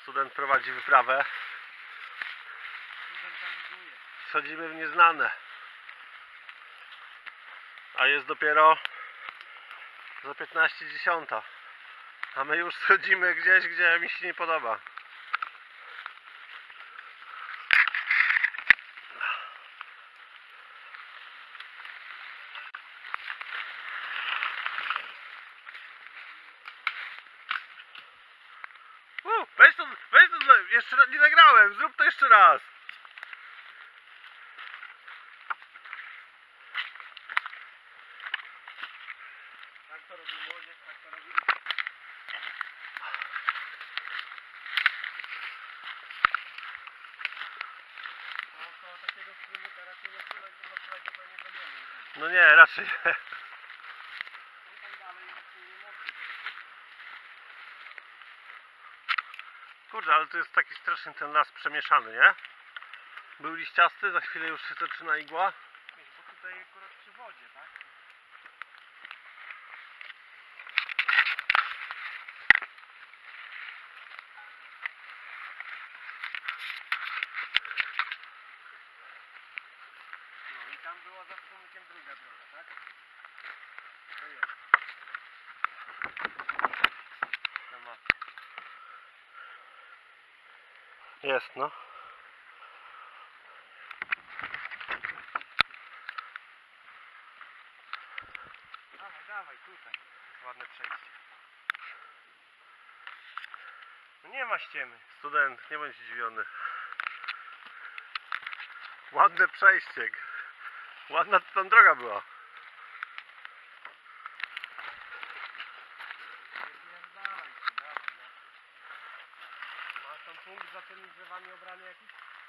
Student prowadzi wyprawę. Schodzimy w nieznane. A jest dopiero za 15:10. A my już schodzimy gdzieś, gdzie mi się nie podoba. Weź to, jeszcze nie nagrałem, zrób to jeszcze raz. Tak to robi młodzież, tak to robi. No to takiego filmika raczej nie wpływać, bo wpływać to nie będziemy. No nie, raczej nie. Tam dalej nie mogę. Kurde, ale to jest taki strasznie ten las przemieszany, nie? Był liściasty, za chwilę już się zaczyna igła. Wiesz, bo tutaj akurat przy wodzie, tak? No i tam była za strumykiem druga droga, tak? To jest. To ma. Jest, no. Dawaj, dawaj, tutaj. Jest ładne przejście. No nie ma ściemy. Student, nie bądź zdziwiony. Ładne przejście. Ładna tam droga była. Dawaj, dawaj, no. Masz tam punkt za tymi drzewami obrany jakiś?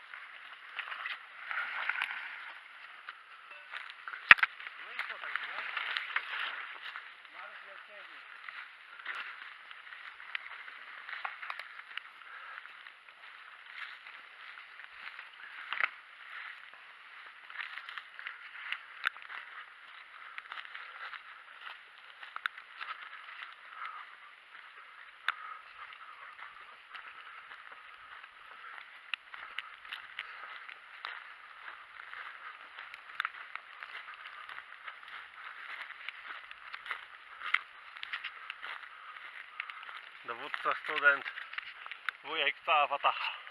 No i co tak, nie? Marek miał ciężej. Dowódca, student, wujek, cała watacha.